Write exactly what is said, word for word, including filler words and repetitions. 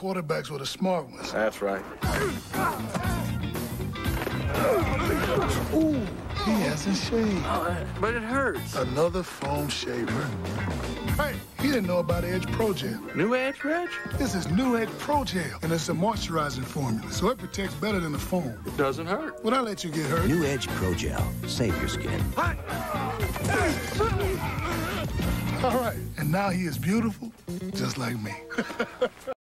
quarterbacks were the smart ones. That's right. Ooh, he hasn't shaved. Oh, but it hurts. Another foam shaver. Hey, he didn't know about Edge Pro Gel. New Edge, Reg? This is New Edge Pro Gel, and it's a moisturizing formula, so it protects better than the foam. It doesn't hurt. Would I let you get hurt? New Edge Pro Gel. Save your skin. All right, and now he is beautiful, just like me.